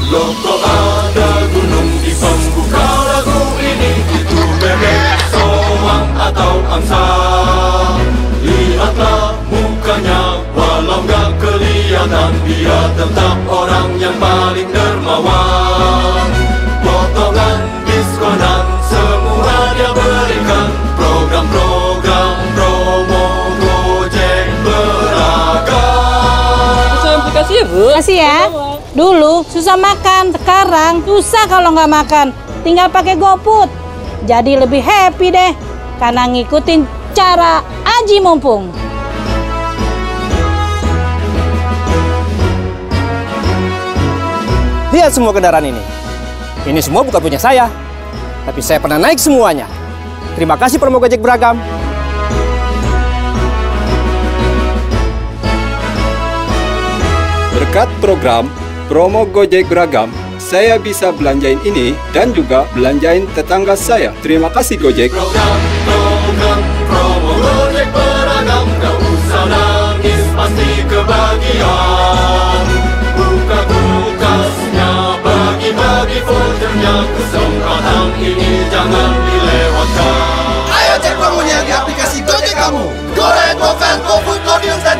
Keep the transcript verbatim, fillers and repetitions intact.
Loh kok ada gunung di pembuka lagu ini? Itu bebek, soang atau angsa? Lihatlah mukanya, walau gak kelihatan, dia tetap orang yang paling dermawan. Potongan diskonan semua dia berikan, program-program promo Gojek beragam. Terima kasih ya Bu. Kasih ya. Dulu susah makan, sekarang susah kalau nggak makan. Tinggal pakai GoFood. Jadi lebih happy deh, karena ngikutin cara Aji Mumpung. Lihat semua kendaraan ini. Ini semua bukan punya saya, tapi saya pernah naik semuanya. Terima kasih promo Gojek Beragam. Berkat program promo Gojek Beragam, saya bisa belanjain ini dan juga belanjain tetangga saya. Terima kasih Gojek. Program-program promo Gojek Beragam, gak usah nangis, pasti kebagian. Buka kulkasnya, bagi-bagi vouchernya, kesempatan ini jangan dilewatkan. Ayo cek promonya di aplikasi Gojek kamu. Goreng, GoFan, GoFood, GoDeals, dan